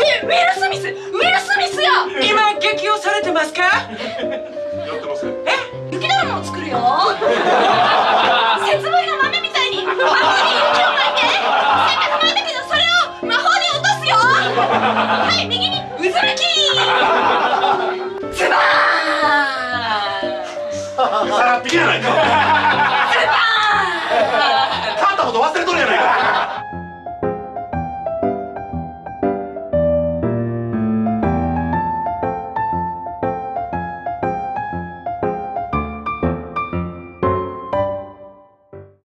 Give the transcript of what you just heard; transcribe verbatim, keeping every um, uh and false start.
ウィル・スミス、ウィル・スミスよ。 今激用されてますか？ やってません。 え、雪だるまを作るよ。節分の豆みたいに魔法に雪を巻いて、せっかく巻いたけどそれを魔法で落とすよ。はい、右に渦巻き。ズバーン。 下がってきやないか。